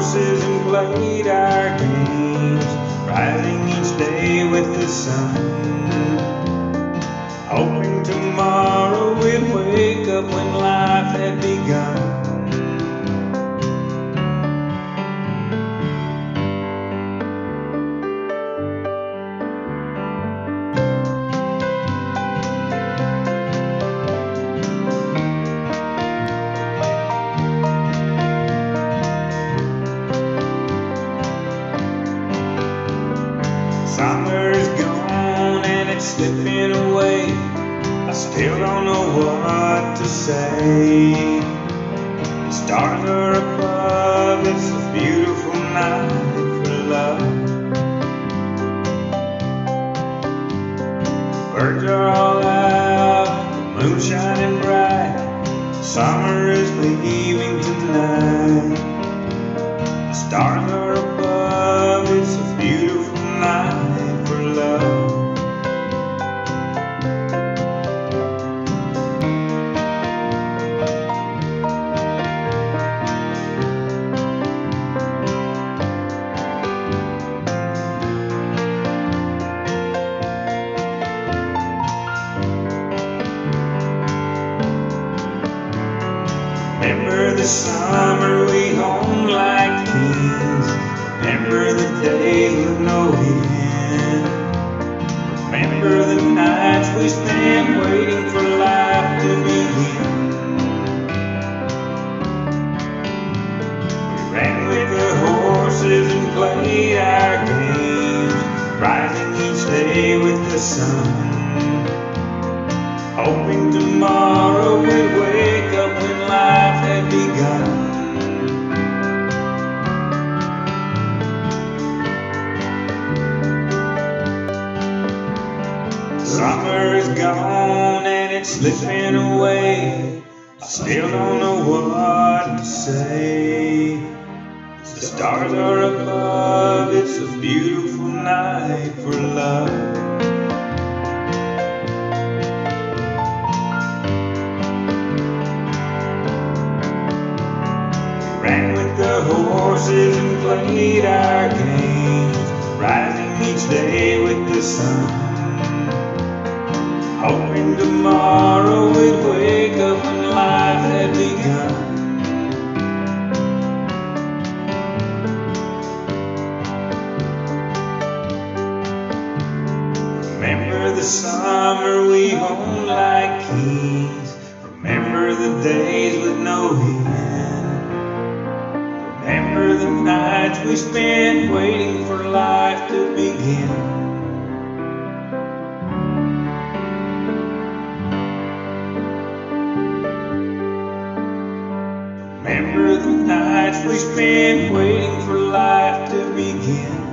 horses and played our games, rising each day with the sun, hoping tomorrow we'd wake up when life had begun. Summer's gone and it's slipping away. I still don't know what to say. The stars are above, it's a beautiful night for love. Birds are all out, the moon's shining bright. Summer is leaving tonight. The stars are above, it's a beautiful night for love. Remember the summer we owned like kings. Remember the days with no end. Remember the nights we spent waiting for life to begin. We ran with the horses and played our games, rising each day with the sun, hoping tomorrow we'd wake up when life had begun. Summer is gone and it's slipping away. I still don't know what to say. The stars are above, it's a beautiful night for love. Ran with the horses and played our games, rising each day with the sun, hoping tomorrow we'd wake up when life had begun. Remember the summer we owned like kings. Remember the days with no end. Remember the nights we spent waiting for life to begin. Remember the nights we spent waiting for life to begin.